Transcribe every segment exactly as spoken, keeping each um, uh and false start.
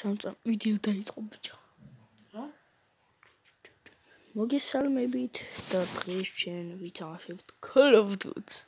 სამწა ვიდეო დაიწყო ბიჭო. რა? მოგესალმებით და დღეს ჩვენ ვითამაშებთ Call of Duty.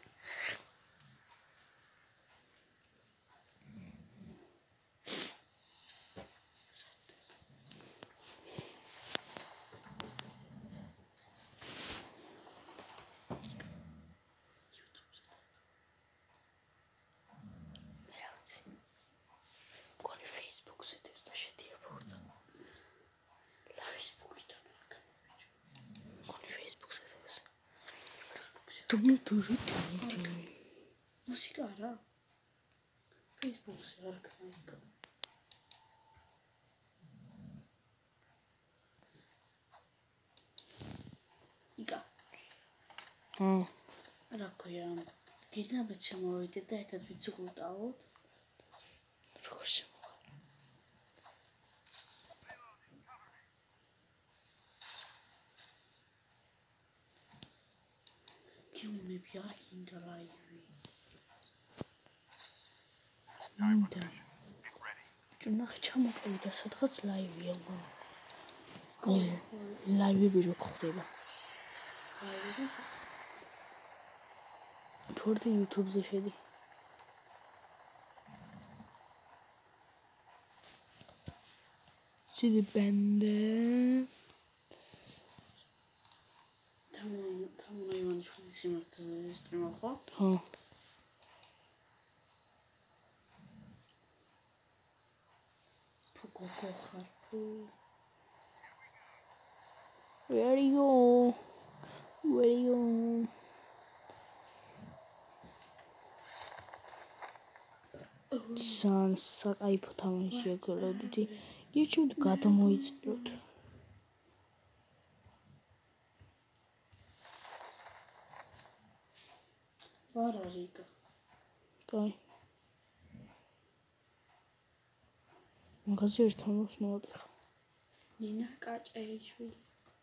Dum dum dum. Muzika რა? Facebook-ზე არ ქნა. იკა. ჰა. რა ქვია? გიგნაბეთ შემოვიდეთ და ერთად ვიცუღლტავთ. როგორ შემოვა? გიუნები არ გინდა ლაივი. მინდა. ჭუნახ ჩამოყევი და სადღაც ლაივია მგონი. აი ლაივები რო ხდება. ლაივები? თორე YouTube-ზე შედი. City Bende. თამონ თამონ ივანიშვილის იმას სტრიმა ხო? ხო. თუ გოგო ხარ თუ Where you go? Where you go? San საკაიფო თამაშია Call of Duty. გიჩვენთ გადმოიწეროთ. არ არის იკა. კაი. მაგაზე ერთ თამაშს მოვატეხა. ნინა კაჭეიშვილი.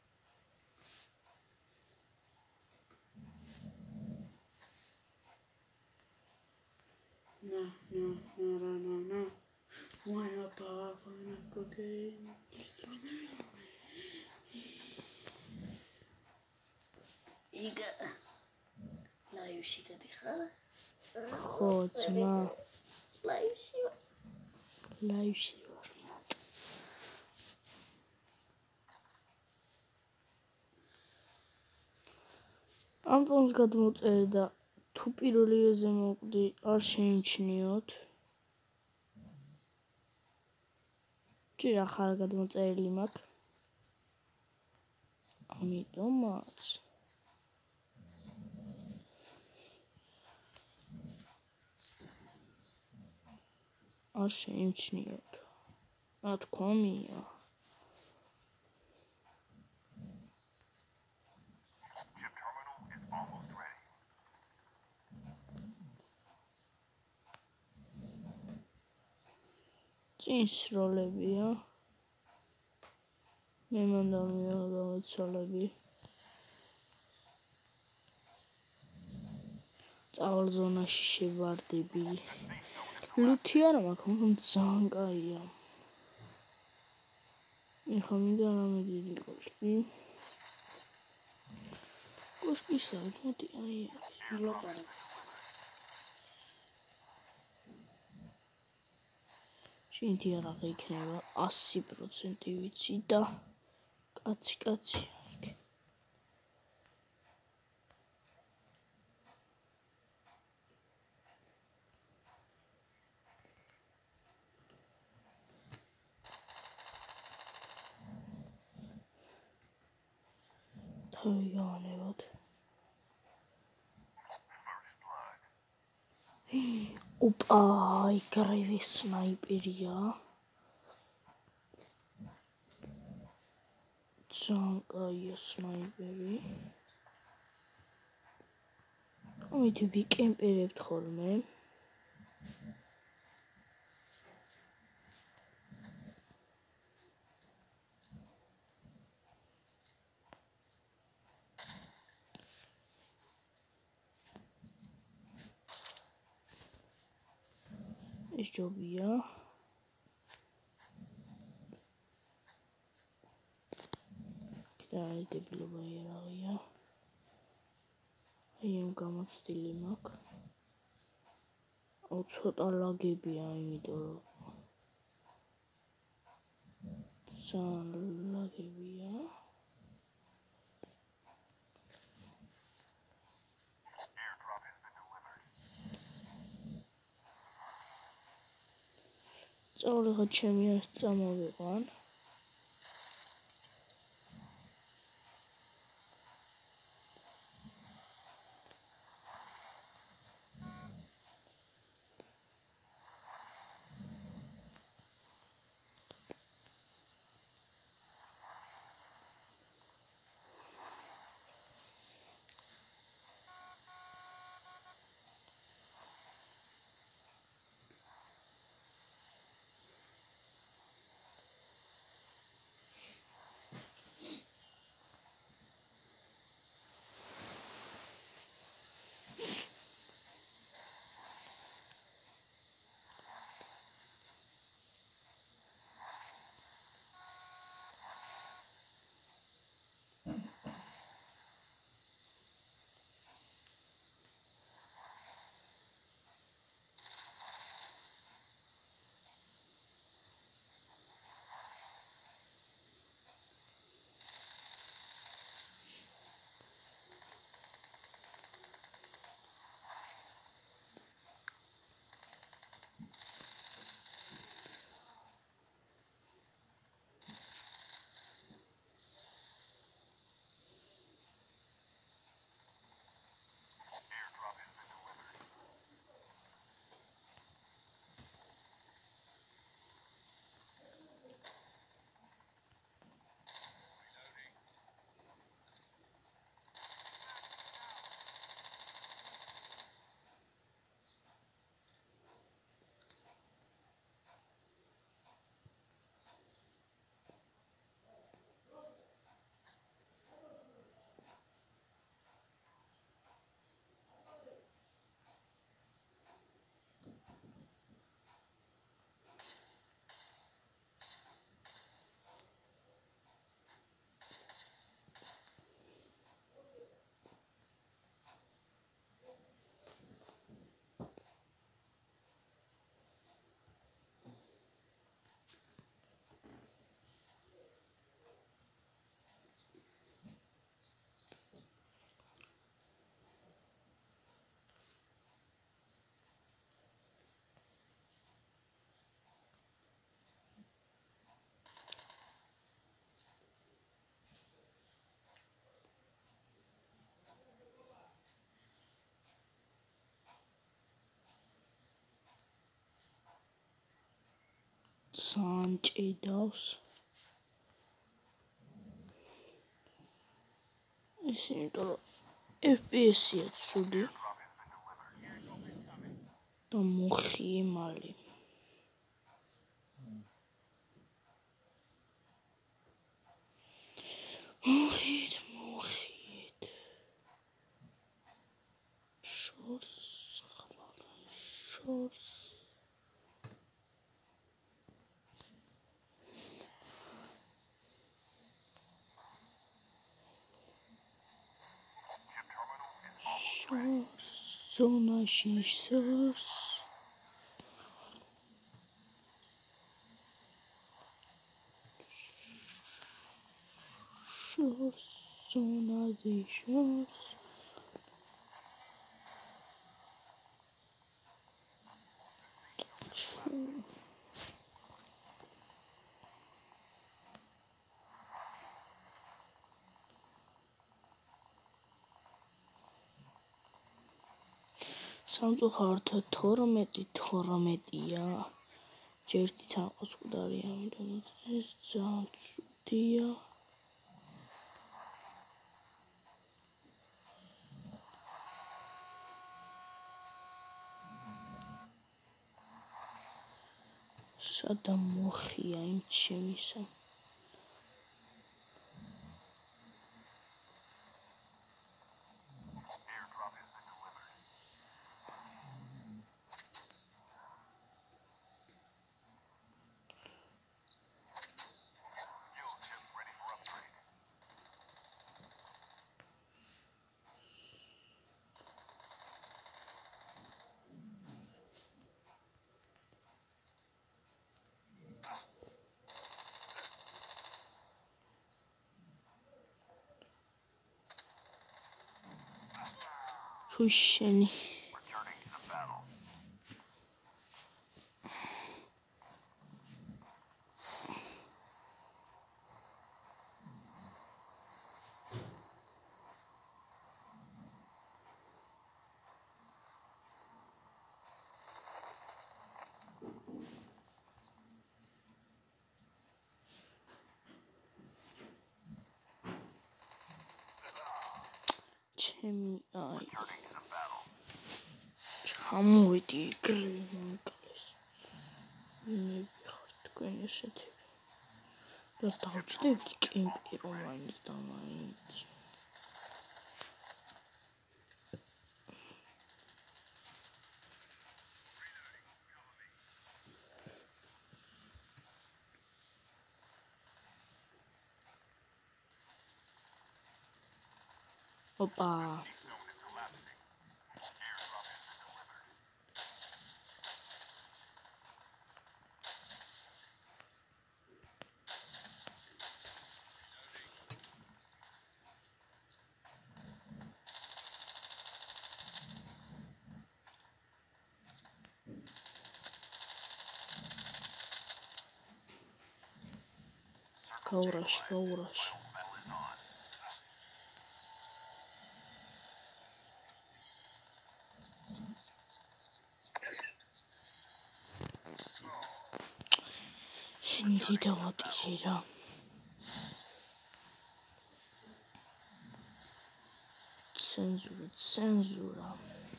Na, na, na, na, na, na. Wanna pop, wanna cocaine. Იგა. ლაივში გადიხარ? ხო, ძმა. ლაივში ვარ. ლაივში ვარ. ამ წამს გადმოწერე და თუ პირველი ეზე მოვყდი, არ შეიმჩნიოთ. ჭირა ხარ გადმოწერილი მაქვს. ამიტომაც არ შეიმჩნიოთ. ნათქვამია. წინს როლებია. მე მანდ დავეცალები. წავალ ზონაში შევარდები. ლუთი არა მაქვს, მაგრამ ძალიან კაია. ეხლა მინდა რამე დიდი კოშკი. კოშკი საერთოდ მოდი აი არის. ლოპარი. შინთი არა იქნება ასი პროცენტი ვიცი და კაცი კაცი იქ. თავი გავანებოთ. ოპა, იგრევე სნაიპერია. ძალიან კაია სნაიპერი. ამით ვიკემპერებთ ხოლმე. ეს ჯობია. და აი დებილობა იარაღია. აი ამ გამოცდილი მაქვს. აუ ცოტა ლაგებია, იმიტომ რომ ძალიან ლაგებია. წავლა ხა ჩემი ას წამოვიყვან. ძალიან ჭიდავს. ეს იმიტომ რომ ეფ პი ესი-ია ცუდი და მოხიე მალე. მოხიეთ, მოხიეთ. შორს, ხვალ შორს. შორს, ზონაში შორს. შორს, ზონაში შორს. სამწუხაროდ თორმეტი თორმეტია. ჯერთი თაყოს მკვდარია, ამიტომ ეს ძალიან ცუდია. სადა მოხია იმ ჩემისა. თუ შენი ჩემი აი ჩამოვედი გრინკალეს მე ვიხარ თქვენ ესეთები და დავჭდები კემპი რომ მაინც და მაინც ოპა გაურაში გაურაში შენი დიდი ვატირი რა ცენზურა ცენზურა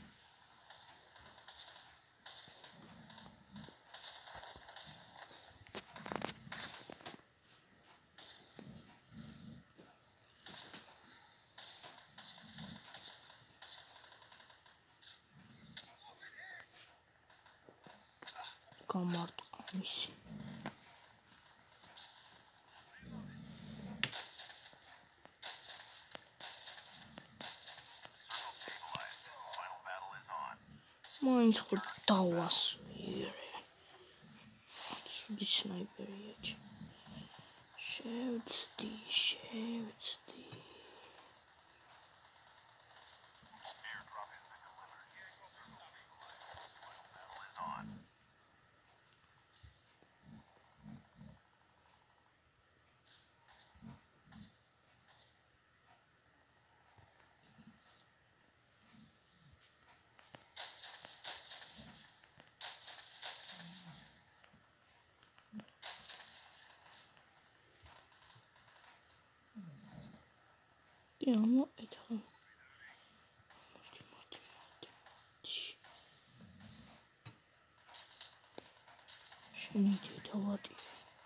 გამარტყა მისი მაინც ხო დავასვირე ცუდი სნაიპერია შევცდი შევცდი Diamo et შენი დიდი ვატირი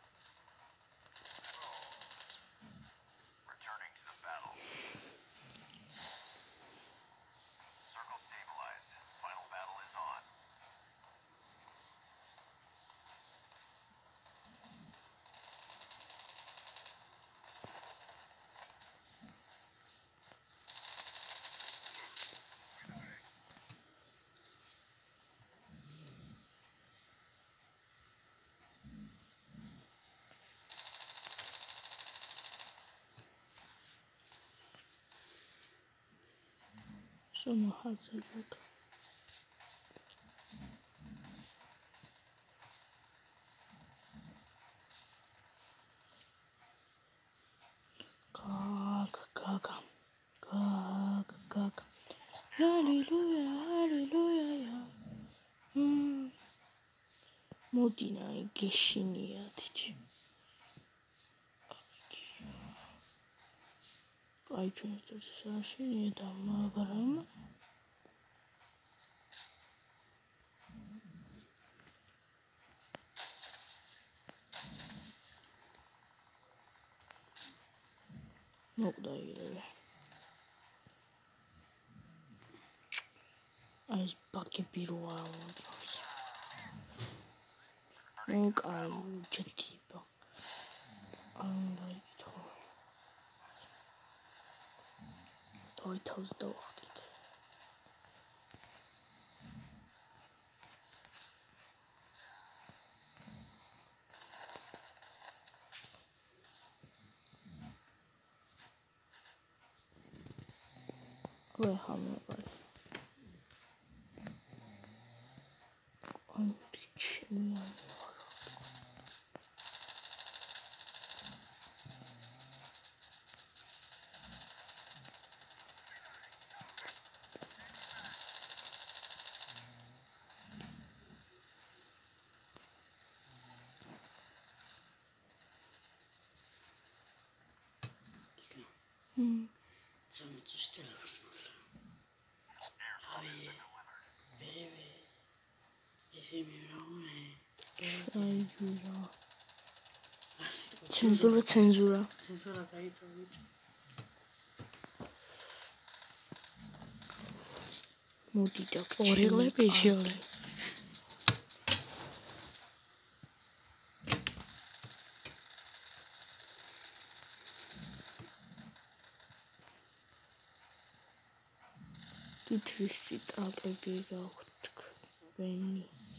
Some has a look. Gag, gaga, gag, gaga. Hallelujah, hallelujah. Hmm. Modina geshiniya dici. Ay çünkü sen şey damla garam. Nokta ile. Ay bakki bir var. Yok ay ciddi bak. Anlayın. Ay tavızda vaxtıydı. Ve hamle var. წამოწუს ტელეფონს მასლა. აი, ბებე. ესე მივაღუნე. ჩაიჯურა. ასე ცენზურა, ცენზურა. ცენზურა დაიწყო ბიჭო. მოდი და ორიღლები შეღლე. თითრისი ტაკები გაქვთ თქვენი.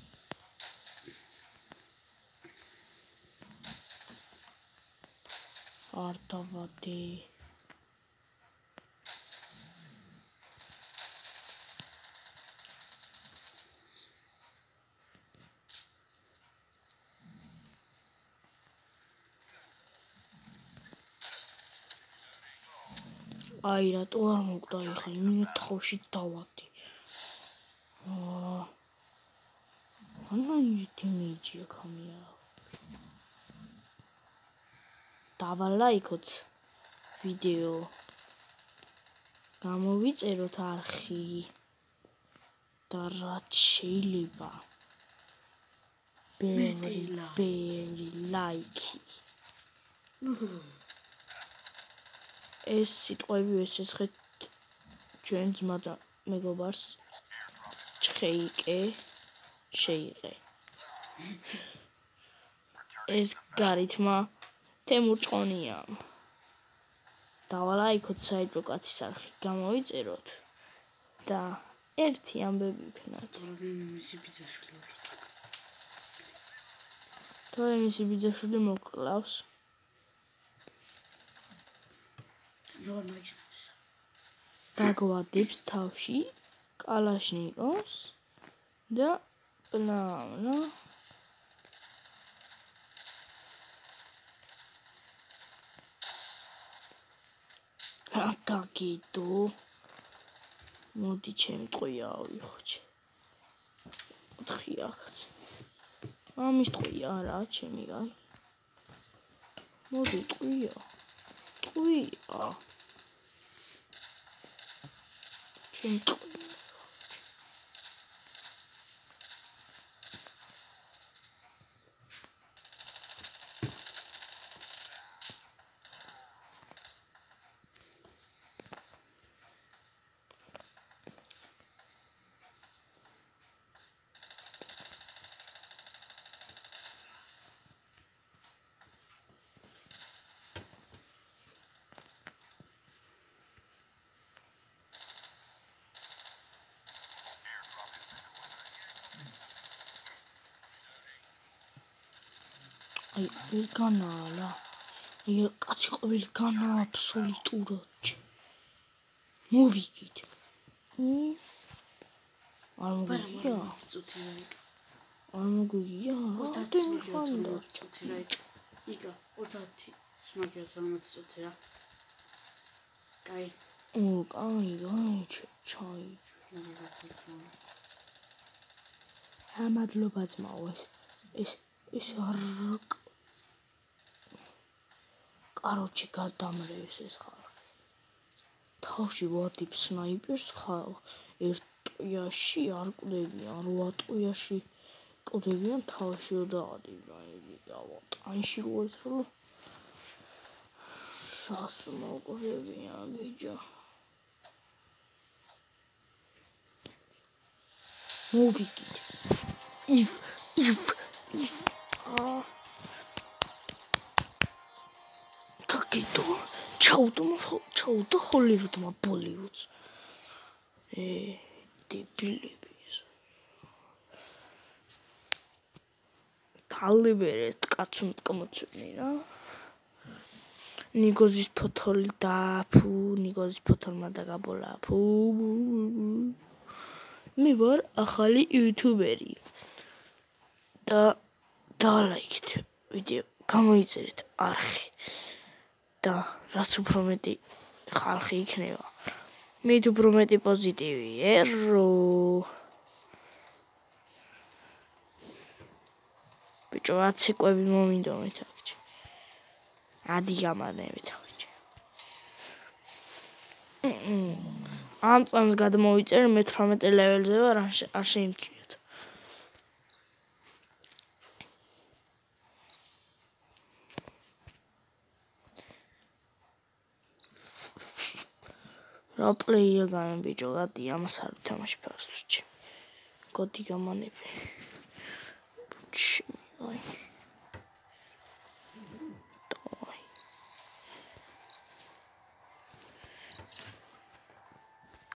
არ დავადე. აი რატო არ მოგდა ეხა იმინე თავში დავადი. აა ანა იმეჯი აქამია. დავალაიქოთ ვიდეო. გამოვიწეროთ არხი და რაც შეიძლება ბევრი ბევრი ლაიქი. ეს სიტყვები ესეცხეთ ჩვენ ძმა და მეგობარს ჩხეიკე შეიყე. ეს გარითმა თემურ ჭყონია. დავალაიქოთ საერთო კაცის არხი, გამოვიწეროთ და ერთი ამბები ვქნათ. მისი ბიძაშვილი თორე მისი ბიძაშვილი მოკკლავს. დაგვადებს თავში კალაშნიკოვს და პლავნა გაგიდო. მოდი ჩემი ტყვია ავიხოჩე. ოთხი აქაც. ამის ტყვია არა ჩემი გაი. მოდი ტყვია. ტყვია. ჩემი ტყვია. აი, ვერგანალა. აი, კაცი ყოველი განა აბსოლუტურად. მოვიგით. არ მოგიგია? არ მოგიგია? ოცდაათი წუთი რა იყო. იგა, ოცდაათი სმაგიას ორმოცი წუთი რა. კაი. ო, კაი, კაი, ჩაი. მადლობა ძმაო, ეს ეს ეს არ კაროჩი გადამრევს ეს ხალხი. თავში ვადებ სნაიპერს ხალ ერთ ტყვიაში არ კვდებიან, რვა ტყვიაში კვდებიან თავში დავადებ. ტანში რო ესრო შას მოკვდებიან ბიჭო. მოვიგით. if if if აა გაგიდო ჩაუდო ჩაუდო ჰოლივუდმა ბოლივუდს. ე დებილები ეს. თალიბერეთ კაცუნ ტკმოცვნი რა. ნიგოზის ფოთოლი და ფუ ნიგოზის ფოთოლმა დაგაბოლა ფუ. მე ვარ ახალი იუთუბერი. და დალაიქეთ ვიდეო, გამოიწერეთ არხი და რაც უფრო მეტი ხალხი იქნება, მით უფრო მეტი პოზიტივი ერო. ბიჭო, რაც ეკვები მომინდომეთ აქ. ადი გამარნებით ახლა. ამ წამს გადმოვიწერე მე თვრამეტე ლეველზე ვარ, არ შეიმჩნიოთ. რა პლეია გამებიჭო, გადი ამას არ ვთამაში ფარსუჩი. გოდი გამანები. ბუჩი, აი.